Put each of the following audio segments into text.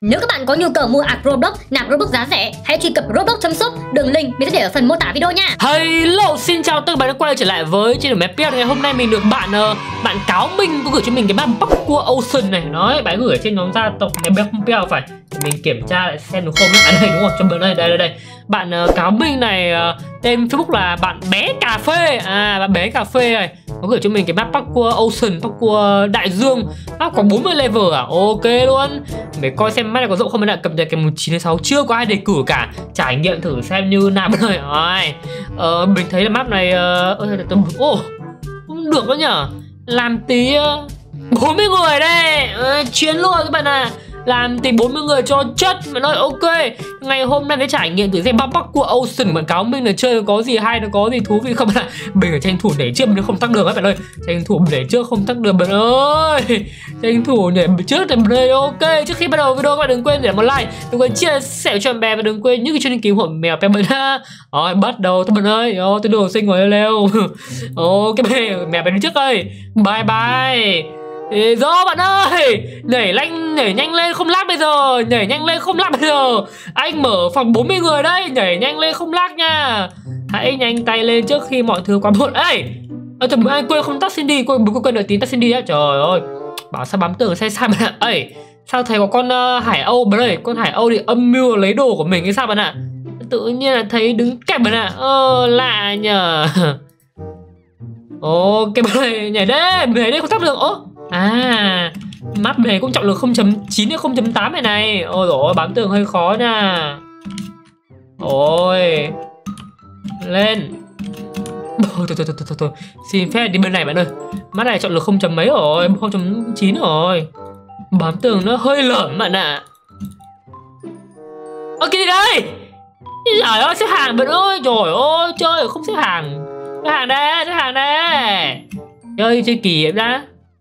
Nếu các bạn có nhu cầu mua ạc Roblox, nạp Roblox giá rẻ, hãy truy cập roblox.shop, đường link mình sẽ để ở phần mô tả video nha. Hello, xin chào tất cả các bạn đã quay trở lại với channel Mepet. Ngày hôm nay mình được bạn Cáo Minh có gửi cho mình cái map Parkour Ocean này. Nói bạn gửi ở trên nhóm gia tộc Mepet phải. Mình kiểm tra lại xem được không nhá. Đây đúng không? Cho bạn đây. Bạn Cáo Minh này tên Facebook là bạn bé cà phê. Bạn bé cà phê này có gửi cho mình cái map Parkour Ocean, Parkour Đại Dương. Map có 40 level ok luôn. Để coi xem map này có rộng không. Mình đã cập nhật cái 9/6 chưa có ai đề cử cả. Trải nghiệm thử xem như nào rồi. Mình thấy là map này không được đó nhở. Làm tí 40 người đây. Chiến luôn các bạn à. Làm tí 40 người cho chất. Bạn ơi ok. Ngày hôm nay để trải nghiệm thử xem Parkour Ocean bạn Cáo Minh là chơi có gì hay, nó có gì thú vị không bạn ạ. Mình phải tranh thủ để trước mình không tắc đường các bạn ơi. Tranh thủ để trước không tắc đường bạn ơi. Tranh thủ để trước để bạn ơi. Ok, trước khi bắt đầu video các bạn đừng quên để một like, đừng quên chia sẻ cho bạn bè và đừng quên những cái chương trình hộ mèo Pepper ha. Rồi bắt đầu các bạn ơi. Tôi đồ xinh rồi leo. Ok mèo đi trước ơi. Bye bye. Rồi bạn ơi, nhảy nhanh lên không lag bây giờ. Nhảy nhanh lên không lag bây giờ. Anh mở phòng 40 người đấy. Nhảy nhanh lên không lag nha. Hãy nhanh tay lên trước khi mọi thứ quá muộn. Ê anh quên không tắt Cindy. Quên đợi tí tắt Cindy á. Trời ơi, bảo sao bám tường sai bạn ạ. Ê sao thấy có con Hải Âu bạn ơi. Con Hải Âu thì âm mưu lấy đồ của mình hay sao bạn ạ. Tự nhiên là thấy đứng kẹp bạn ạ. Lạ nhờ. Ok bạn ơi, nhảy đây không tắt được. Map này cũng trọng lượng 0.9 đến 0.8 này. Ôi dồi ôi, bám tường hơi khó nha. Ôi lên. Thôi. Xin phép đi bên này bạn ơi. Map này trọng lượng 0. mấy rồi, 0.9 rồi. Bám tường nó hơi lởm bạn ạ. Ok đi đây. Trời ơi, xếp hàng bạn ơi. Trời ơi, chơi không xếp hàng. Xếp hàng đây. Chơi kỳ vậy đã.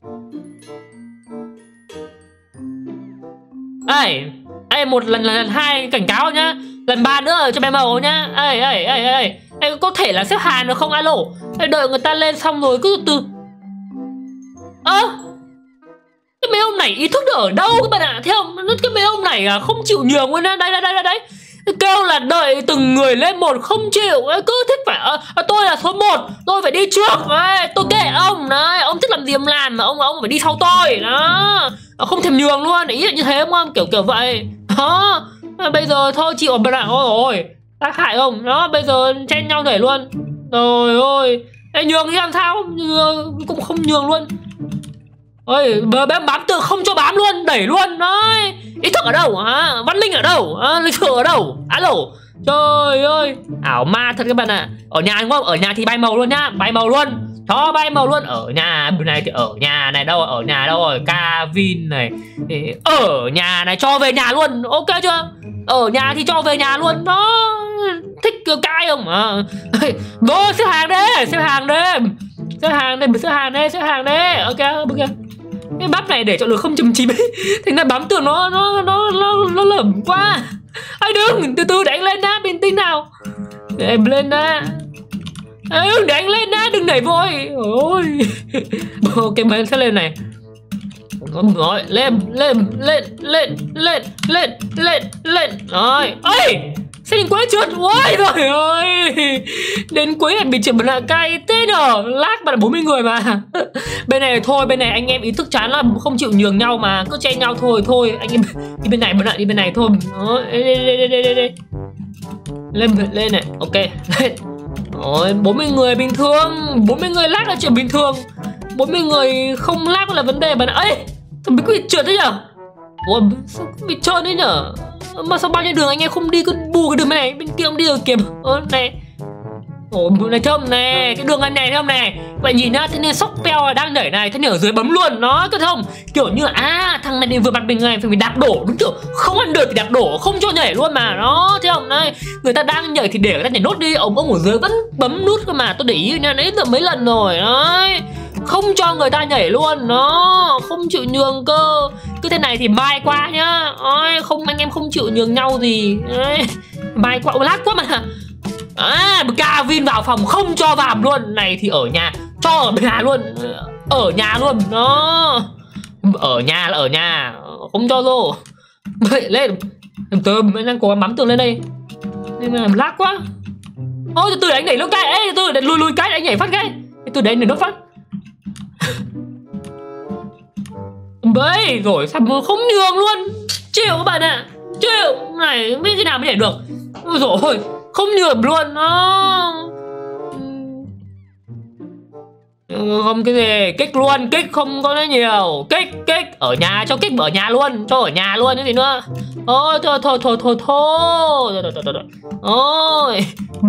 Ê, một lần hai cảnh cáo nhá. Lần 3 nữa cho bé màu nhá. Ê, có thể là xếp hàng được không alo? Đợi người ta lên xong rồi cứ từ cái mấy ông này ý thức được ở đâu các bạn ạ. Thấy không? Cái mấy ông này không chịu nhường luôn á. Đây. Kêu là đợi từng người lên một không chịu. Cứ thích phải tôi là số 1, tôi phải đi trước. Tôi kệ ông đấy. Ông thích làm gì ông làm mà ông phải đi sau tôi đó. Không thèm nhường luôn. Ý là như thế đúng không? Kiểu vậy đó. Bây giờ thôi chịu bạn ạ. Ôi tác hại không đó. Bây giờ chen nhau đẩy luôn. Trời ơi. Nhường thì làm sao cũng không nhường luôn. Ôi bám tường không cho bám luôn. Đẩy luôn đấy. Ý thức ở đâu hả? Văn minh ở đâu? Lịch sử ở đâu? Alo. Trời ơi, ảo ma thật các bạn ạ. Ở nhà đúng không? Ở nhà thì bay màu luôn nhá. Bay màu luôn. Cho bay màu luôn. Ở nhà bên này thì ở nhà này đâu? Ở nhà đâu rồi? Kavin này. Ở nhà này cho về nhà luôn. Ok chưa? Ở nhà thì cho về nhà luôn. Đó. Thích kiểu cãi không? Vô xếp hàng đi. Xếp hàng đi. Ok. Cái bắp này để chọn được 0.9 ấy. Thành ra bám tường nó lởm quá. Đừng, từ từ để anh lên đã, bình tĩnh nào. Để em lên đã. Để anh lên đã, đừng đẩy vội. Ôi. Ok mình sẽ lên này. Rồi, lên. Rồi. Ơi, sao đến cuối trượt. Ôi trời ơi. Đến cuối này bị trượt bật cay thế nhở. Lag bạn là 40 người mà. Bên này thôi, bên này anh em ý thức chán lắm, không chịu nhường nhau mà cứ chen nhau thôi. Anh em đi bên này bạn ạ, đi bên này thôi. Đó, đây. Lên này. Ok, lên. Rồi, 40 người bình thường. 40 người lag là chuyện bình thường. 40 người không lag là vấn đề bạn ạ. Mình có bị trượt đấy nhở. Ủa, sao bị trơn đấy nhở. Mà sao bao nhiêu đường anh em không đi, cứ bù cái đường bên này, bên kia ông đi rồi kìa. Này. Ủa, này thấy không nè, cái đường này thấy không nè. Vậy nhìn nhá, thế nên sóc peo đang nhảy này, thế nên ở dưới bấm luôn. Nó có thấy không? Kiểu như thằng này vừa mặt mình này phải đạp đổ, đúng kiểu không ăn được thì đạp đổ, không cho nhảy luôn mà. Nó thấy không? Đây, người ta đang nhảy thì để người ta nhảy nốt đi, ông ở dưới vẫn bấm nút cơ mà. Tôi để ý nha, nãy giờ mấy lần rồi. Đấy. Không cho người ta nhảy luôn. Nó không chịu nhường cơ. Cứ thế này thì mai qua nhá. Không anh em không chịu nhường nhau gì. Đấy. Mai qua lát quá mà. Kavin vào phòng không cho vào luôn. Này thì ở nhà, cho ở nhà luôn. Ở nhà luôn. Đó. Ở nhà là ở nhà, không cho vô. Lên. Từ anh đang cố gắng bám tường lên đây. Nhưng mà lag quá. Ôi từ để anh nhảy lúc cái. Ê từ để lùi cái anh nhảy phát cái. Từ để anh nhảy nốt phát. Bấy rồi sao mà không nhường luôn. Chịu các bạn ạ. Chịu. Này không biết thế nào mới nhảy được. Ôi dồi ôi. Không nhường luôn. Không cái gì. Kích luôn. Kích không có nói nhiều. Kích. Ở nhà cho kích ở nhà luôn. Cho ở nhà luôn. Cái gì nữa. Ôi thôi. Ôi.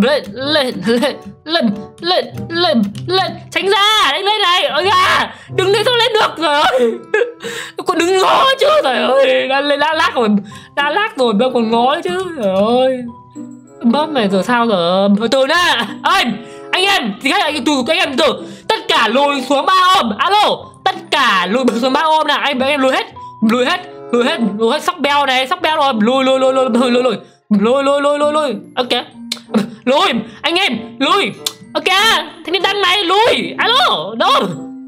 Lên. Tránh ra. Đánh lên này. Ôi da. Đừng lên sao lên được. Trời ơi. Còn đứng ngó chứ. Trời ơi. Đã lát rồi. Đã lát rồi. Bây còn ngó chứ. Trời ơi. Bóp này rồi sao rồi. Từ nè. Anh em. Thì các anh em từ. Tất cả lùi xuống 3 ôm. Alo. Tất cả lùi xuống 3 ôm nè. Anh em lùi hết. Lùi hết. Sóc beo này. Sóc beo rồi. Lùi. Ok. Lùi. Anh em. Lùi. Ok. Thanh niên đăng này. Lùi. Alo. Đâu.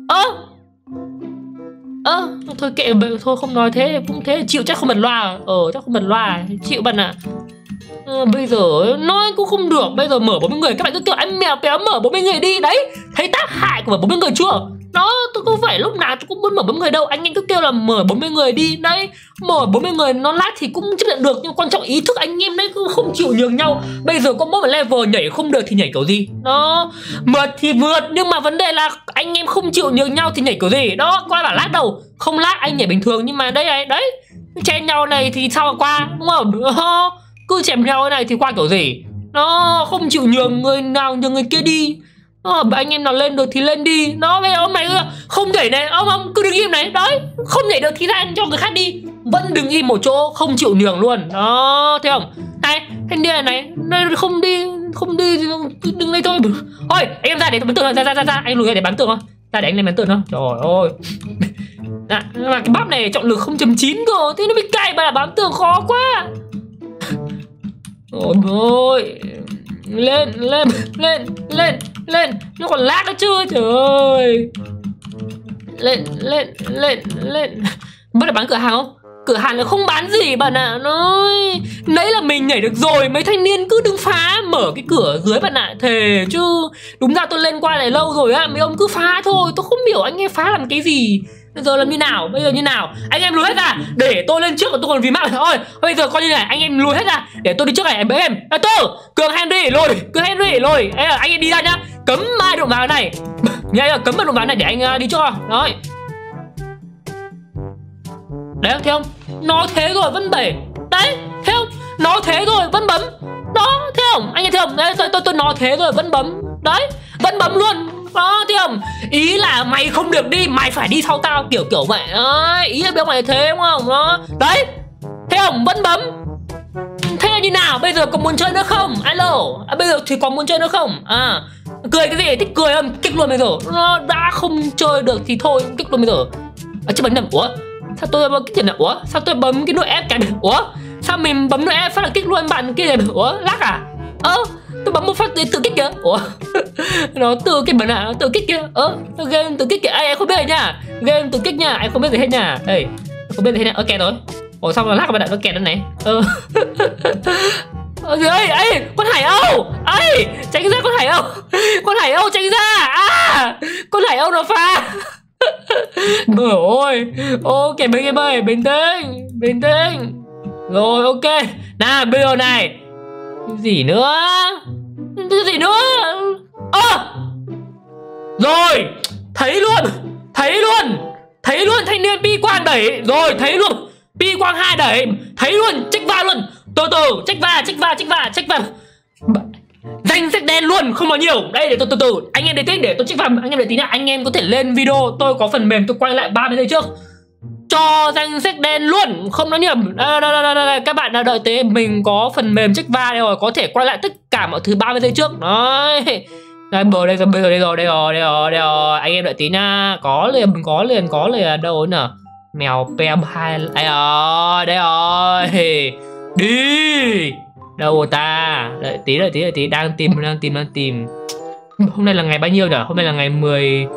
Thôi kệ. Thôi không nói thế. Cũng thế. Chịu chắc không bật loa. Chắc không bật loa. Chịu bật à. Bây giờ nói cũng không được. Bây giờ mở 40 người. Các bạn cứ kiểu anh mèo béo mở 40 người đi. Đấy. Thấy tác hại của mở 40 người chưa. Đó, tôi không phải lúc nào tôi cũng muốn mở 40 người đâu. Anh em cứ kêu là mở 40 người đi. Đấy, mở 40 người nó lát thì cũng chấp nhận được. Nhưng quan trọng ý thức anh em đấy, cứ không chịu nhường nhau. Bây giờ có mỗi một level nhảy không được thì nhảy kiểu gì. Đó, mượt thì vượt. Nhưng mà vấn đề là anh em không chịu nhường nhau thì nhảy kiểu gì. Đó, có ai bảo lát đâu. Không lát anh nhảy bình thường. Nhưng mà đây này, đấy, chen nhau này thì sao mà qua, đúng không? Cứ chèm nhau này thì qua kiểu gì. Nó không chịu nhường người nào nhường người kia đi. Anh em nào lên được thì lên đi. Nó bây giờ ông này không nhảy này. Ông cứ đứng im này. Đấy, không nhảy được thì ra cho người khác đi. Vẫn đứng im một chỗ, không chịu nhường luôn. Đó, thấy không? Này, thanh niên này không đi thì đứng đây thôi. Ôi, anh em ra để bắn tường. Ra. Anh lùi ra để bắn tường không? Ra để anh lên bắn tường không? Trời ơi. Mà cái bắp này chọn lực 0.9 cơ. Thế nó bị cay mà là bám tường khó quá. Ôi ôi. Lên. Nó còn lag nữa chưa. Trời ơi. Lên. Bắt được bán cửa hàng không? Cửa hàng là không bán gì bạn ạ. Nói nãy là mình nhảy được rồi. Mấy thanh niên cứ đứng phá mở cái cửa dưới bạn ạ. Thề chứ. Đúng ra tôi lên qua này lâu rồi á. Mấy ông cứ phá thôi. Tôi không hiểu anh em phá làm cái gì. Bây giờ làm như nào? Bây giờ như nào? Anh em lùi hết ra để tôi lên trước. Tôi còn vì mạng thôi. Bây giờ coi như này. Anh em lùi hết ra để tôi đi trước này. Em Cường Henry lùi. Anh em đi ra nhá. Cấm ai đụng vào cái này. Nhá, cấm ai đụng vào cái này để anh đi trước. Đấy. Đấy thấy không? Nói thế rồi vẫn đẩy. Đấy thấy không? Nói thế rồi vẫn bấm. Đó thấy không? Anh em thấy không? Đấy, tôi nói thế rồi vẫn bấm. Đấy vẫn bấm luôn. Đó thấy không? Ý là mày không được đi. Mày phải đi sau tao kiểu vậy. Đấy, ý là biết mày thế đúng không? Đó. Đấy thấy không? Vẫn bấm. Thế là như nào? Bây giờ còn muốn chơi nữa không? Alo. Bây giờ thì còn muốn chơi nữa không? Cười cái gì? Thích cười không? Kích luôn bây giờ. Nó đã không chơi được thì thôi. Kích luôn bây giờ. Chứ bấm nhầm. Ủa? Sao tôi bấm kích nhầm? Ủa? Sao tôi bấm cái nút F cái? Ủa? Sao mình bấm nút F phát là kích luôn bạn kia? Ủa? Lắc à? Tôi bấm một phát để tự kích kìa. Ủa? Nó tự kích bẩn à? Tự kích kìa. Game tự kích kìa. Em không biết nha. Game tự kích nha. Em không biết gì hết nha. Đây. Không biết gì hết nha. Kẹt rồi. Ủa sao mà lắc bạn ạ? Nó kẹt đây này. Ê, con hải âu. Ê, tránh ra con hải âu. Con hải âu tránh ra. Con hải âu nó pha. Trời ơi. Ok mấy em ơi, bình tĩnh. Rồi ok. Nào bây giờ này. Cái gì nữa? Rồi, thấy luôn thanh niên Pi Quang đẩy. Rồi, thấy luôn. Pi Quang 2 đẩy. Thấy luôn, check va luôn. Từ check va. Danh sách đen luôn, không nói nhiều. Đây để tôi từ anh em để tôi check vào. Anh em đợi tí nhá. Anh em có thể lên video, tôi có phần mềm tôi quay lại 30 giây trước. Cho danh sách đen luôn, không nói nhầm. Đây. Các bạn đợi tí, mình có phần mềm check va đây rồi, có thể quay lại tất cả mọi thứ 30 giây trước. Đấy. Đây rồi. Anh em đợi tí nha. Có liền đâu nữa. Mèo pem 2. Đây rồi. Đi. Đâu rồi ta? Đợi tí. Đang tìm. Hôm nay là ngày bao nhiêu nhỉ? Hôm nay là ngày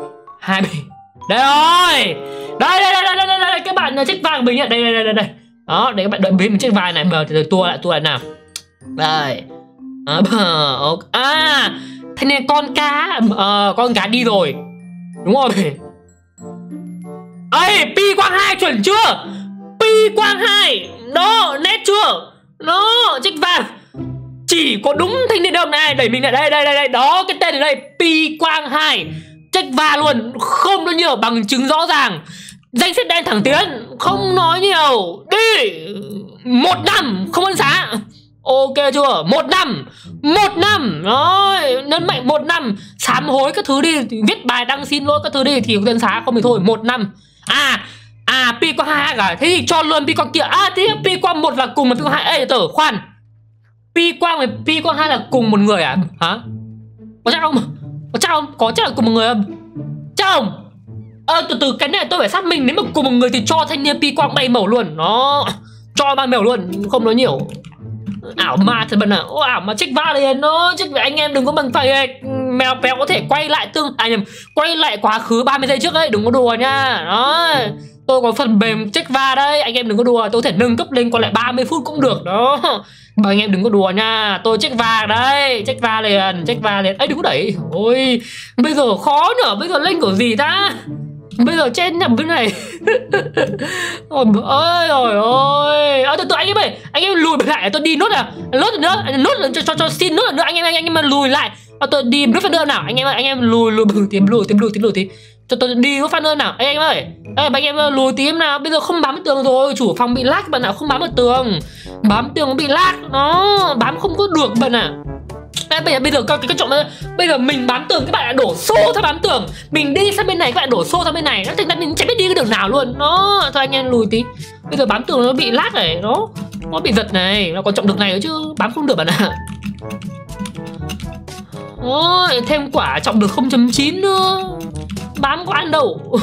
12. Đây rồi. Đây. Các bạn check vàng mình nhá. Đây. Đó, để các bạn đợi bên mình check vai này. Bây giờ tua lại nào. Đây. Thế nên con cá đi rồi. Đúng rồi. Ê, Pi Quang 2 chuẩn chưa? Pi Quang 2. Đó, nét chưa? Đó, check vàng. Chỉ có đúng thanh niên đơm này. Đẩy mình lại đây. Đó, cái tên ở đây, Pi Quang 2. Check va luôn, không nói nhiều, bằng chứng rõ ràng. Danh sách đen thẳng tiến, không nói nhiều. Đi. 1 năm, không ăn xá. Ok chưa? 1 năm. 1 năm. Rồi, nhấn mạnh 1 năm. Sám hối các thứ đi, viết bài đăng xin lỗi các thứ đi thì dân xá, không thì thôi. 1 năm. Pi Quang 2 cả. Thế thì cho luôn Pi Quang kia. Thế Pi Quang 1 là cùng với Pi Quang 2. Ê, tử, khoan. Pi Quang với Pi Quang 2 là cùng một người à? Hả? Có chắc không? Có chắc là cùng một người không? Chắc không? Từ cái này tôi phải xác minh. Nếu mà cùng một người thì cho thanh niên Pi Quang bay màu luôn. Nó cho bay màu luôn, không nói nhiều. Ảo ma thật bận à. Ảo ma check va liền. Nó check với anh em đừng có bằng phải mèo béo có thể quay lại quay lại quá khứ 30 giây trước đấy, đừng có đùa nha. Đó, tôi có phần mềm check va đấy, anh em đừng có đùa. Tôi có thể nâng cấp lên còn lại 30 phút cũng được đó. Mà anh em đừng có đùa nha. Tôi check va đấy, check va liền. Ấy đừng có đẩy. Ôi, bây giờ khó nữa. Bây giờ lên kiểu gì ta? Bây giờ trên nhầm bên này. Ôi ôi. Từ anh em ơi, anh em lùi lại, tôi đi nốt nữa, cho xin nốt nữa, anh em lùi lại. Tôi đi nốt phát nữa nào, anh em lùi tím tí. Cho tôi đi nốt phát nữa nào, anh em ơi. Anh em lùi tím nào, bây giờ không bám vào tường rồi, chủ phòng bị lag bạn nào, không bám vào tường. Bám tường nó bị lag, nó bám không có được bạn ạ. Bây giờ cái trọng bây giờ mình bám tường, các bạn lại đổ xô theo bám tường. Mình đi sang bên này, các bạn đổ xô sang bên này. Nó thành ra mình chẳng biết đi cái đường nào luôn. Nó thôi anh em lùi tí. Bây giờ bám tường nó bị lag này, nó bị giật này, nó còn trọng lực này nữa chứ bám không được bạn ạ. Thêm quả trọng lực 0.9 nữa. Bám có ăn đâu.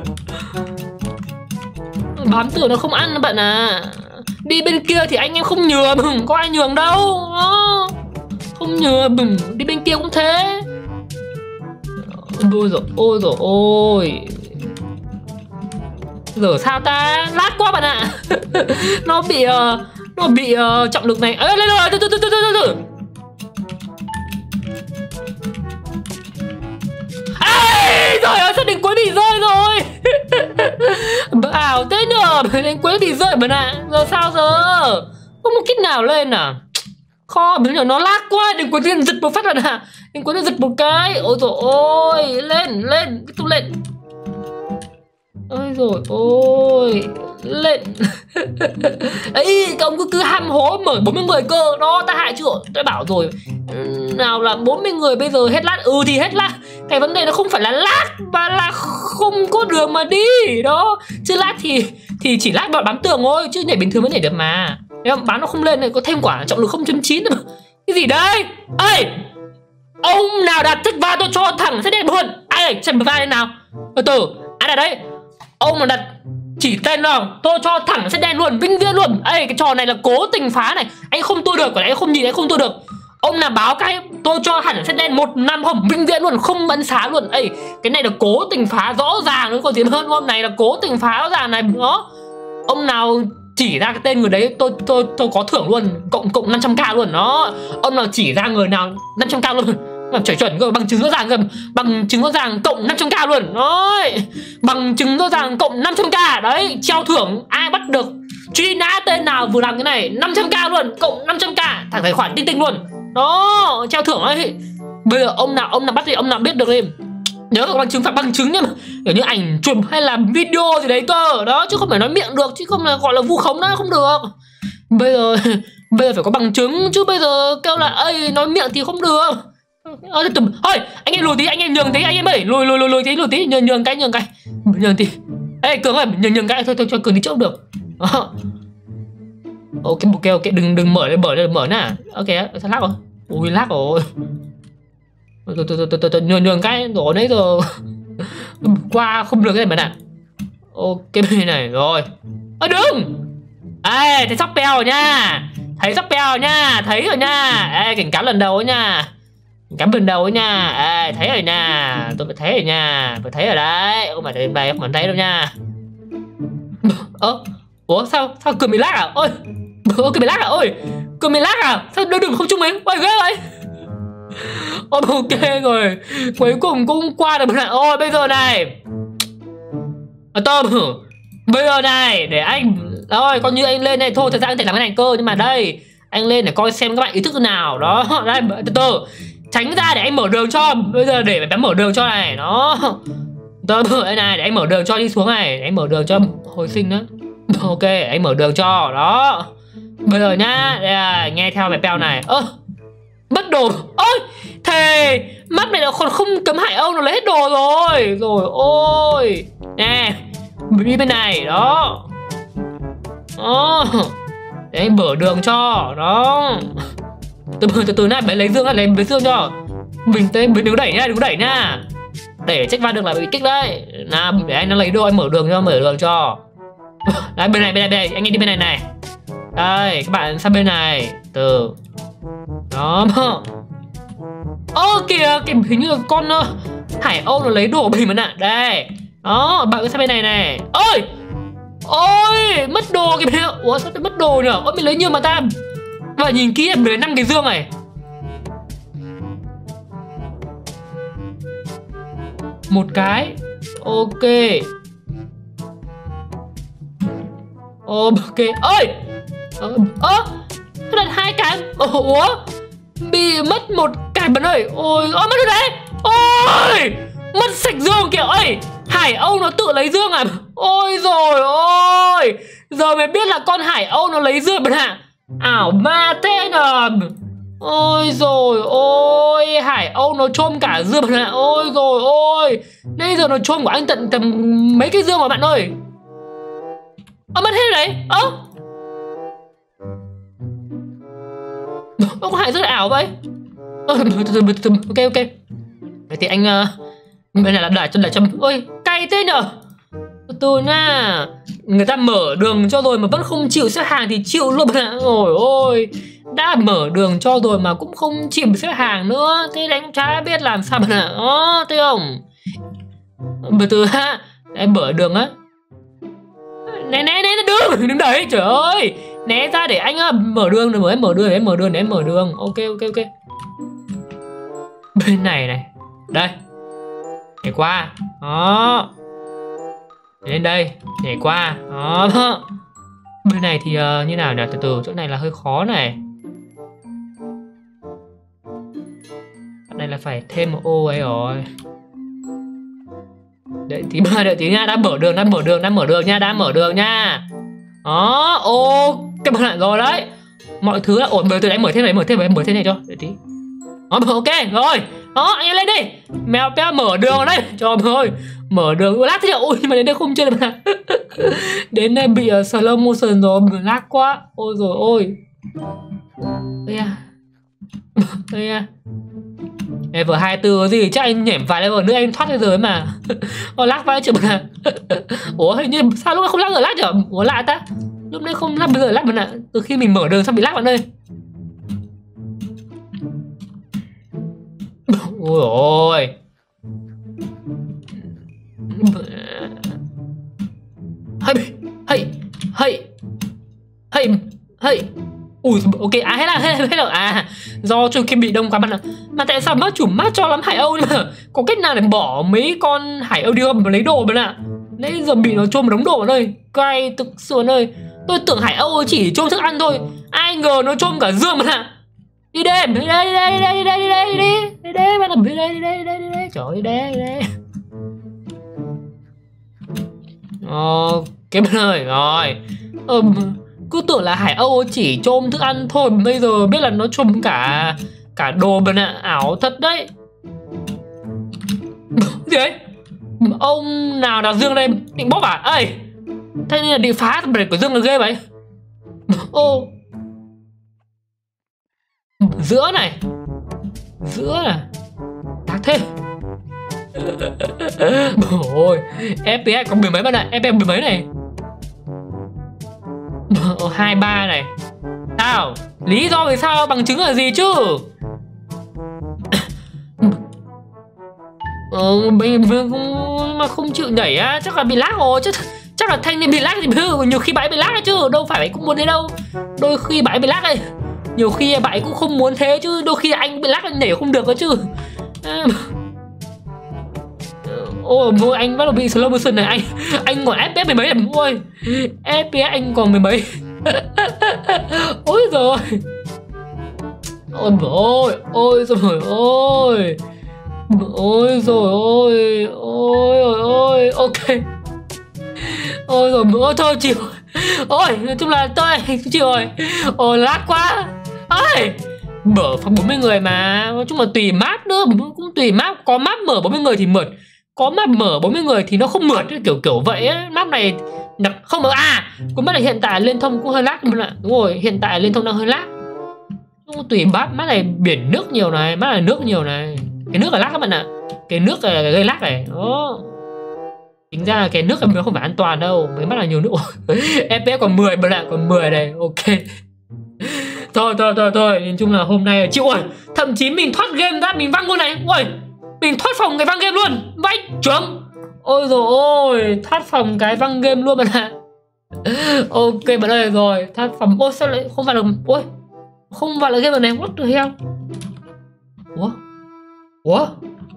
Bám tường nó không ăn bạn à. Đi bên kia thì anh em không nhường, có ai nhường đâu. Không nhờ đi bên kia cũng thế. Ôi dồi ôi. Giờ sao ta? Lát quá bạn ạ. Nó bị trọng lực này. Lên rồi, từ. Trời ơi, sao đến cuối bị rơi rồi. Ảo thế nhờ, đến cuối bị rơi bạn ạ. Giờ sao giờ? Không có cách nào lên à? Khó, bây giờ nó lag quá, đừng có tiên giật một phát là nè. Đừng có tiên giật một cái. Ôi dồi ôi, lên, tiếp tục lên. Ôi dồi ôi, lên. Ấy, các ông cứ ham hố mở 40 người cơ. Đó, ta hại chưa? Tôi bảo rồi. Nào là 40 người bây giờ hết lag. Thì hết lag. Cái vấn đề nó không phải là lag, mà là không có đường mà đi. Đó, chứ lag thì chỉ lag bám tường thôi, chứ nhảy bình thường vẫn nhảy được mà. Bán nó không lên này, có thêm quả trọng lực 0.9 nữa. Cái gì đây? Ê, ông nào đặt check va tôi cho thẳng sẽ đen luôn. Ai check va lên nào? Từ ai đặt đấy? Ông mà đặt chỉ tên nào tôi cho thẳng sẽ đen luôn, vĩnh viễn luôn. Ê, cái trò này là cố tình phá này. Anh không tua được, còn anh không nhìn anh không tua được. Ông nào báo cái tôi cho hẳn sẽ đen 1 năm không, vĩnh viễn luôn, không bắn xá luôn. Ê, cái này là cố tình phá rõ ràng, nó còn gì hơn. Hôm này là cố tình phá rõ ràng này. Đó, ông nào chỉ ra cái tên người đấy tôi có thưởng luôn, cộng 500k luôn. Đó, ông nào chỉ ra người nào 500k luôn. Trời chuẩn rồi, bằng chứng rõ ràng cộng 500k luôn. Đấy, bằng chứng rõ ràng cộng 500k. Đấy, treo thưởng ai bắt được truy nã tên nào vừa làm cái này 500k luôn, cộng 500k thẳng tài khoản tinh luôn. Đó, treo thưởng ấy. Bây giờ ông nào bắt thì ông nào biết được đi. Nhớ phải bằng chứng, phải bằng chứng nhá, kiểu như ảnh chụp hay là video gì đấy cơ. Đó, chứ không phải nói miệng được, chứ không là gọi là vu khống đó, không được. Bây giờ phải có bằng chứng, chứ bây giờ kêu là ơi nói miệng thì không được. Thôi, anh em lùi tí, anh em nhường tí, anh em ơi, lùi tí, nhường cái. Nhường tí. Ê Cường ơi, nhường cái thôi cho Cường đi trước được. Ok, đừng mở nè. Ok, sao lag rồi? Ui lag rồi. Nhường cái rồi đấy rồi. Qua không được cái này bạn ạ. Ok bên này rồi. Đừng. Ê, thấy sóc bèo nha. Thấy rồi nha. Ê, cảnh cáo lần đầu nha. Ê, thấy rồi nha. Tôi phải thấy rồi nha. Phải thấy rồi đấy. Không phải thấy đây, không phải thấy đâu nha. Ủa sao Cường bị lag à? Ôi Cường bị lag à? Ôi Cường bị lag à? Sao đưa đường không chung ấy? Ôi ghê vậy. Ôi ok rồi, cuối cùng cũng qua được bạn ạ. Ôi bây giờ này Tôm, bây giờ này để anh rồi coi như anh lên này thôi, thật ra anh thể làm cái này cơ, nhưng mà đây anh lên để coi xem các bạn ý thức thế nào đó. Đây từ từ tránh ra để anh mở đường cho. Bây giờ để bé mở đường cho này đó. Tôm đây này để anh mở đường cho đi xuống này, để anh mở đường cho hồi sinh đó. Ok anh mở đường cho đó. Bây giờ nhá, đây là, nghe theo mẹ Peo này. Mất đồ. Ôi thề mắt này nó còn không cấm Hải Âu, nó lấy hết đồ rồi. Rồi ôi nè, đi bên này đó. Để anh mở đường cho đó. Từ từ này, bé lấy dương cho. Bình tĩnh, đừng đẩy nha. Đẩy để check va được là bị kích đấy. Nào để anh nó lấy đồ, anh mở đường cho. Đấy bên này, anh đi bên này này. Đây các bạn sang bên này. Từ đó. Kìa hình như là con Hải Âu nó lấy đồ bình mà nè. Đây đó, bạn cứ sang bên này này. Ôi mất đồ kìa. Ủa sao lại mất đồ nhỉ? Ôi mình lấy nhiều mà ta. Và nhìn kỹ mình lấy 5 cái dương này. Một cái. Ok. Ôi đặt 2 cái. Ủa bị mất một cái bạn ơi. Ôi mất rồi đấy. Ôi mất sạch dương kìa. Ôi Hải Âu nó tự lấy dương à? Ôi rồi ôi, giờ mới biết là con Hải Âu nó lấy dương bạn ạ. Ảo ma thế nhờ. Ôi rồi ôi, Hải Âu nó chôm cả dương bạn ạ. Ôi rồi ôi, bây giờ nó chôm của anh tầm mấy cái dương mà bạn ơi. Mất hết đấy. Ông Hải rất là ảo vậy. Ok. Vậy thì anh bên này là để cho. Ôi cay thế nhở. Từ nha, người ta mở đường cho rồi mà vẫn không chịu xếp hàng thì chịu luôn bạn ạ. Ôi đã mở đường cho rồi mà cũng không chịu xếp hàng nữa, thế đánh chả biết làm sao bạn ạ. Thấy không? Từ ha, em mở đường á. Né đừng đẩy, trời ơi. Né ra để anh mở đường, để em mở đường. Ok. Bên này này. Đây. Nhảy qua. Đó. Lên đây, nhảy qua. Đó. Bên này thì như nào nhỉ? Từ chỗ này là hơi khó này. Đây là phải thêm một ô ấy rồi. Đợi tí nha, đã mở đường nha. Đó, cái bạn lại rồi đấy. Mọi thứ là ổn, từ đấy mở thêm này cho. Đợi tí. Ok, rồi. Đó, anh lên đi. Mèo Peo mở đường ở đây. Trời ơi, mở đường lát thế nhỉ. Ôi nhưng mà đến đây không chơi được bạn. Đến đây bị slow motion rồi, lag quá. Ôi rồi ôi. Đây à. Level 24 có gì chắc anh nhảy vài level nữa anh thoát ra rồi mà. Lag vãi chừng mà. Ủa hình như sao lúc này không lag rồi lag nhở? Ủa lạ ta. Lúc nãy không lag, bây giờ lag bạn ạ. Từ khi mình mở đường xong bị lag bạn ơi. Ôi ôi. Hey. Ui ok, hết rồi. Do trong khi bị đông quá bạn ạ. Mà tại sao mất chủ mát cho lắm Hải Âu, nhưng mà có cách nào để bỏ mấy con Hải Âu đi không mà lấy đồ bạn ạ. Nãy giờ bị nó chôm một đống đồ bạn ơi. Cay thực sự bạn ơi. Tôi tưởng Hải Âu chỉ chôm thức ăn thôi, ai ngờ nó chôm cả dương bạn ạ. Đi đây bạn ạ, đi đây. Trời ơi, đi đây. Cái bạn ơi, rồi. Cứ tưởng là Hải Âu chỉ chôm thức ăn thôi, bây giờ biết là nó chôm cả đồ bạn ạ. Ảo thật đấy. Gì đấy? Ông nào đặt dương đây định bóp à? Ê, thế nên là định phá bể của dương là ghê vậy. Giữa này tạc thế. Ôi FPS có mười mấy bạn ạ. FPS mười mấy này. 23 này. Sao? Lý do vì sao, bằng chứng là gì chứ? Mà không chịu nhảy á, chắc là bị lag rồi chứ. Chắc là thanh niên bị lag thì nhiều khi bạn ấy bị lag chứ đâu phải bạn cũng muốn thế đâu. Đôi khi bạn ấy bị lag đây, nhiều khi bạn ấy cũng không muốn thế chứ, đôi khi anh bị lag nhảy không được đó chứ. Ôi anh bắt đầu bị slow motion này, anh còn FPS mười mấy lần. Ôi FPS anh còn mười mấy. Ôi rồi. Ôi rồi ôi. Ôi rồi ôi. Ok. Ôi rồi thôi chịu. Ôi nói chung là tôi chịu rồi. Ôi lag quá. Ôi mở phòng 40 người mà, nói chung là tùy map nữa, cũng tùy map, có map mở 40 người thì mượt, có map mở 40 người thì nó không mượt, kiểu vậy ấy. Map này không mở cũng bắt là hiện tại liên thông cũng hơi lag bạn ạ. Đúng rồi, hiện tại liên thông đang hơi lag. Tùy map này biển nước nhiều này, map này nước nhiều này. Cái nước là lag các bạn ạ. Cái nước là gây lag này. Đó. Tính ra là cái nước là không phải an toàn đâu, mấy mắt là nhiều nước. FPS còn 10 bạn ạ, còn 10 này. Ok. Thôi, nói chung là hôm nay chịu rồi. Thậm chí mình thoát game ra, mình văng luôn này. Ui, mình thoát phòng cái văng game luôn. Vách chướng. Ôi rồi ôi, thoát phòng cái văng game luôn bạn ạ. Ok bạn ơi, rồi thoát phòng. Ôi sao lại không vào được. Ôi, không vào được game này. What the hell. Ủa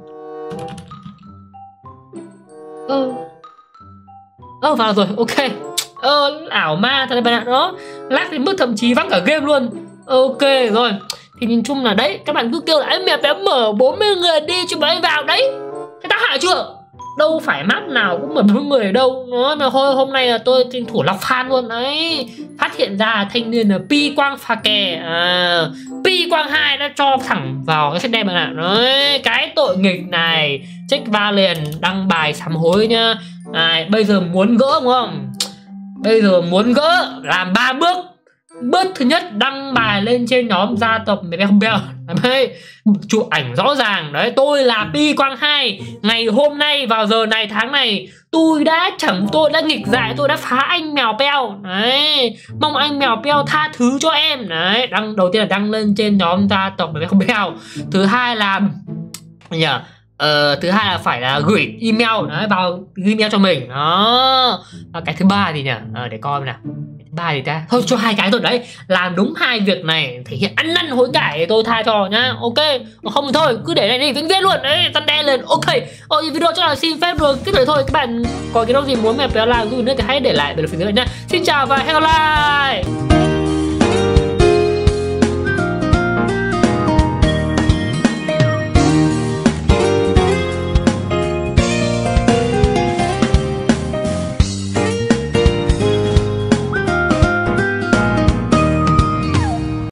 vào rồi, ok. Ảo ma thật đấy bạn ạ. Đó, lag đến mức thậm chí vắng cả game luôn. Ok rồi, thì nhìn chung là đấy, các bạn cứ kêu là anh mẹ phải mở 40 người đi cho bạn vào đấy. Thế ta hại chưa? Đâu phải map nào cũng mở 40 người ở đâu. Nó mà hôm nay là tôi tranh thủ lọc fan luôn đấy. Phát hiện ra thanh niên là Pi Quang Phà Kè, Pi Quang 2 đã cho thẳng vào cái set đen bạn ạ. Đấy, cái tội nghịch này. Check va liền, đăng bài sám hối nhá. Bây giờ muốn gỡ đúng không? Bây giờ muốn gỡ làm 3 bước. Bước thứ nhất, đăng bài lên trên nhóm gia tộc mẹ không bèo. Đấy, chụp ảnh rõ ràng. Đấy, tôi là Pi Quang 2. Ngày hôm nay vào giờ này tháng này, tôi đã nghịch dại, tôi đã phá anh mèo peo. Đấy, mong anh mèo peo tha thứ cho em. Đấy, đầu tiên là đăng lên trên nhóm gia tộc mẹ không bèo. Thứ hai là thứ hai là phải là gửi email đấy, vào gửi email cho mình đó. Cái thứ ba thì nhỉ, để coi nào. Cái thứ ba thì ta thôi cho 2 cái rồi đấy, làm đúng 2 việc này thể hiện ăn năn hối cải thì tôi tha cho nhá. Ok, không thì thôi cứ để này đi vĩnh viễn luôn đấy, răn đen lên. Ok, video cho là xin phép được kết thúc thôi. Các bạn có cái đâu gì muốn mẹ béo làm gửi nữa thì hãy để lại bên phía dưới nhá. Xin chào và hẹn gặp lại.